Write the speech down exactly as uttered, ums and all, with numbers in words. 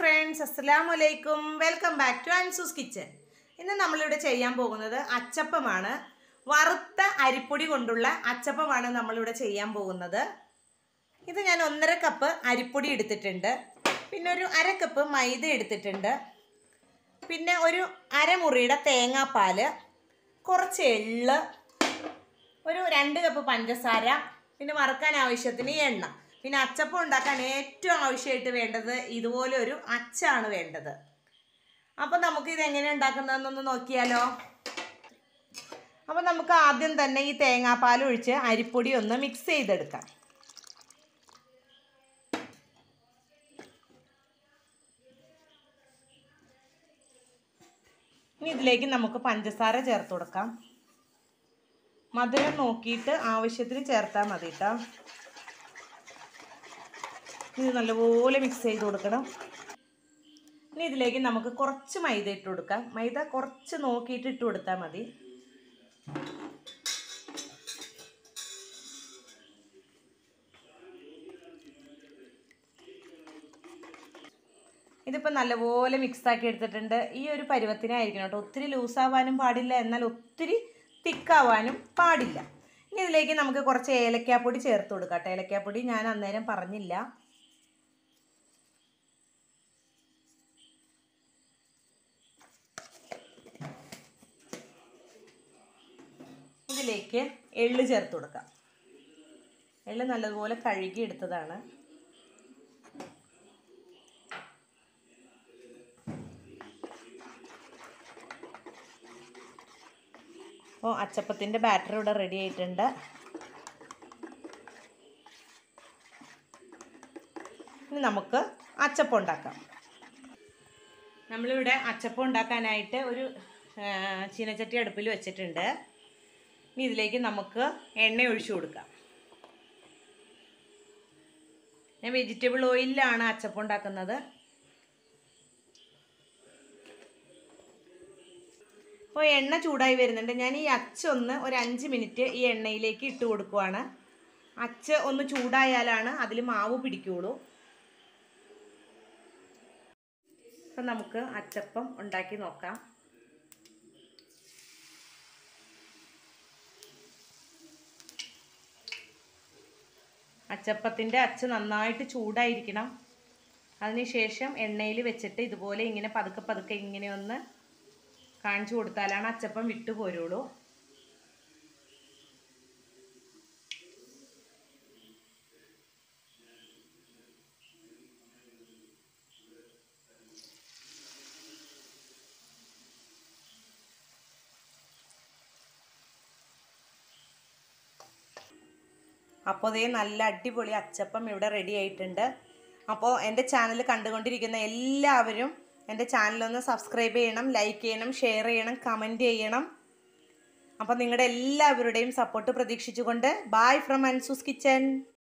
friends, assalamu alaikum. Welcome back to Ansu's Kitchen. ഇന്ന് നമ്മൾ ഇവിടെ ചെയ്യാൻ പോകുന്നത് അച്ചപ്പമാണ്. വറുത്ത അരിപ്പൊടി കൊണ്ടുള്ള അച്ചപ്പമാണ് നമ്മൾ ഇവിടെ ചെയ്യാൻ പോകുന്നത്. ഇത് ഞാൻ ഒന്നര കപ്പ് അരിപ്പൊടി എടുത്തിട്ടുണ്ട്. പിന്നെ ഒരു അര കപ്പ് മൈദ എടുത്തിട്ടുണ്ട്. പിന്നെ ഒരു അരമുറിയുടെ തേങ്ങാപ്പാൽ, കുറച്ച് എള്ള്, ഒരു രണ്ട് കപ്പ് പഞ്ചസാര, പിന്നെ വറുക്കാൻ ആവശ്യത്തിന് എണ്ണ. പിന്നെ അച്ചപ്പം ഉണ്ടാക്കാൻ ഏറ്റവും ആവശ്യമായിട്ട് വേണ്ടത് ഇതുപോലെ ഒരു അച്ചാണ് വേണ്ടത്. അപ്പോൾ നമുക്ക് ഇത് എങ്ങനെ ഉണ്ടാക്കുന്നതെന്നൊന്ന് നോക്കിയാലോ. അപ്പോൾ നമുക്ക് ആദ്യം തന്നെ ഈ തേങ്ങാപ്പാൽ ഒഴിച്ച് അരിപ്പൊടി ഒന്ന് മിക്സ് ചെയ്തെടുക്കാം. ഇനി ഇതിലേക്ക് നമുക്ക് പഞ്ചസാര ചേർത്ത് കൊടുക്കാം. മധുരം നോക്കിയിട്ട് ആവശ്യത്തിന് ചേർത്താൽ മതി കേട്ടോ. ഇത് നല്ലപോലെ മിക്സ് ചെയ്ത് കൊടുക്കണം. ഇനി ഇതിലേക്ക് നമുക്ക് കുറച്ച് മൈദ ഇട്ട് കൊടുക്കാം. മൈദ കുറച്ച് നോക്കിയിട്ട് ഇട്ട് കൊടുത്താൽ മതി. ഇതിപ്പോൾ നല്ലപോലെ മിക്സാക്കി എടുത്തിട്ടുണ്ട്. ഈ ഒരു പരുവത്തിനായിരിക്കണം കേട്ടോ. ഒത്തിരി ലൂസാവാനും പാടില്ല, എന്നാൽ ഒത്തിരി തിക്കാവാനും പാടില്ല. ഇനി ഇതിലേക്ക് നമുക്ക് കുറച്ച് ഏലക്കാപ്പൊടി ചേർത്ത് കൊടുക്കാം കേട്ടോ. ഏലക്കാപ്പൊടി ഞാൻ അന്നേരം പറഞ്ഞില്ല. ഇതിലേക്ക് എള്ള് ചേർത്ത് കൊടുക്കാം. എള്ള് നല്ലതുപോലെ കഴുകി എടുത്തതാണ്. അപ്പോൾ അച്ചപ്പത്തിൻ്റെ ബാറ്റർ ഇവിടെ റെഡി ആയിട്ടുണ്ട്. ഇനി നമുക്ക് അച്ചപ്പം ഉണ്ടാക്കാം. നമ്മളിവിടെ അച്ചപ്പം ഉണ്ടാക്കാനായിട്ട് ഒരു ചീനച്ചട്ടി അടുപ്പിൽ വെച്ചിട്ടുണ്ട്. ഇനി ഇതിലേക്ക് നമുക്ക് എണ്ണ ഒഴിച്ചു കൊടുക്കാം. ഞാൻ വെജിറ്റബിൾ ഓയിലിലാണ് അച്ചപ്പം ഉണ്ടാക്കുന്നത്. അപ്പോൾ എണ്ണ ചൂടായി വരുന്നുണ്ട്. ഞാൻ ഈ അച്ചൊന്ന് ഒരു അഞ്ച് മിനിറ്റ് ഈ എണ്ണയിലേക്ക് ഇട്ട് കൊടുക്കുവാണ്. അച്ച് ഒന്ന് ചൂടായാലാണ് അതിൽ മാവ് പിടിക്കുകയുള്ളൂ. അപ്പം നമുക്ക് അച്ചപ്പം ഉണ്ടാക്കി നോക്കാം. അച്ചപ്പത്തിൻ്റെ അച്ച് നന്നായിട്ട് ചൂടായിരിക്കണം. അതിനുശേഷം എണ്ണയിൽ വെച്ചിട്ട് ഇതുപോലെ ഇങ്ങനെ പതുക്കെ പതുക്കെ ഇങ്ങനെ ഒന്ന് കാണിച്ചു കൊടുത്താലാണ് അച്ചപ്പം വിട്ടു പോരുള്ളൂ. അപ്പോൾ അതേ നല്ല അടിപൊളി അച്ചപ്പം ഇവിടെ റെഡി ആയിട്ടുണ്ട്. അപ്പോൾ എൻ്റെ ചാനൽ കണ്ടുകൊണ്ടിരിക്കുന്ന എല്ലാവരും എൻ്റെ ചാനലൊന്ന് സബ്സ്ക്രൈബ് ചെയ്യണം, ലൈക്ക് ചെയ്യണം, ഷെയർ ചെയ്യണം, കമൻറ്റ് ചെയ്യണം. അപ്പോൾ നിങ്ങളുടെ എല്ലാവരുടെയും സപ്പോർട്ട് പ്രതീക്ഷിച്ചുകൊണ്ട് ബൈ ഫ്രം അൻസൂസ് കിച്ചൻ.